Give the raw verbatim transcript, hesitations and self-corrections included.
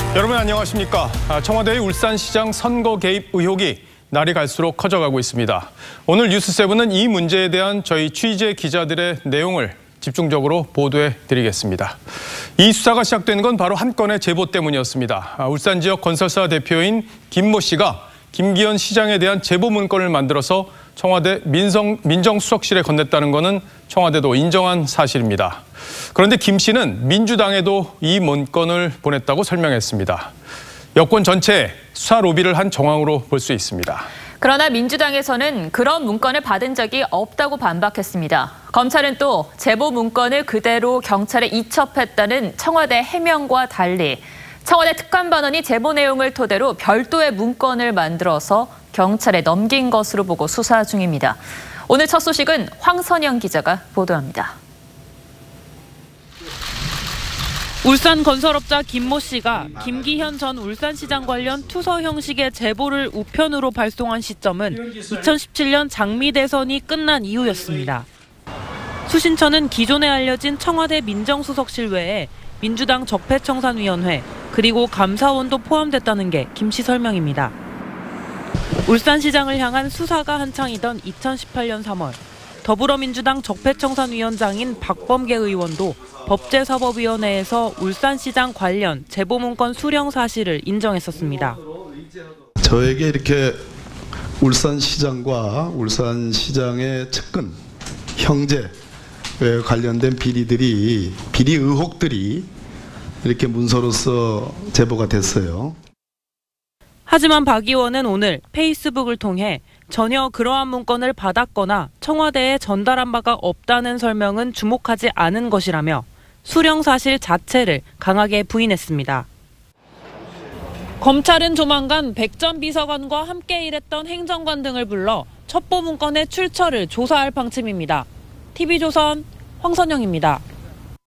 여러분 안녕하십니까. 청와대의 울산시장 선거 개입 의혹이 날이 갈수록 커져가고 있습니다. 오늘 뉴스세븐은 이 문제에 대한 저희 취재 기자들의 내용을 집중적으로 보도해 드리겠습니다. 이 수사가 시작된 건 바로 한 건의 제보 때문이었습니다. 울산 지역 건설사 대표인 김모 씨가 김기현 시장에 대한 제보 문건을 만들어서 청와대 민성, 민정수석실에 건넸다는 것은 청와대도 인정한 사실입니다. 그런데 김 씨는 민주당에도 이 문건을 보냈다고 설명했습니다. 여권 전체에 수사 로비를 한 정황으로 볼 수 있습니다. 그러나 민주당에서는 그런 문건을 받은 적이 없다고 반박했습니다. 검찰은 또 제보 문건을 그대로 경찰에 이첩했다는 청와대 해명과 달리 청와대 특감반원이 제보 내용을 토대로 별도의 문건을 만들어서 경찰에 넘긴 것으로 보고 수사 중입니다. 오늘 첫 소식은 황선영 기자가 보도합니다. 울산 건설업자 김모 씨가 김기현 전 울산시장 관련 투서 형식의 제보를 우편으로 발송한 시점은 이천십칠 년 장미 대선이 끝난 이후였습니다. 수신처는 기존에 알려진 청와대 민정수석실 외에 민주당 적폐청산위원회 그리고 감사원도 포함됐다는 게 김 씨 설명입니다. 울산시장을 향한 수사가 한창이던 이천십팔 년 삼월 더불어민주당 적폐청산위원장인 박범계 의원도 법제사법위원회에서 울산시장 관련 제보문건 수령 사실을 인정했었습니다. 저에게 이렇게 울산시장과 울산시장의 측근, 형제에 관련된 비리들이, 비리 의혹들이 이렇게 문서로서 제보가 됐어요. 하지만 박 의원은 오늘 페이스북을 통해 전혀 그러한 문건을 받았거나 청와대에 전달한 바가 없다는 설명은 주목하지 않은 것이라며 수령 사실 자체를 강하게 부인했습니다. 검찰은 조만간 백 전 비서관과 함께 일했던 행정관 등을 불러 첩보 문건의 출처를 조사할 방침입니다. 티비조선 황선영입니다.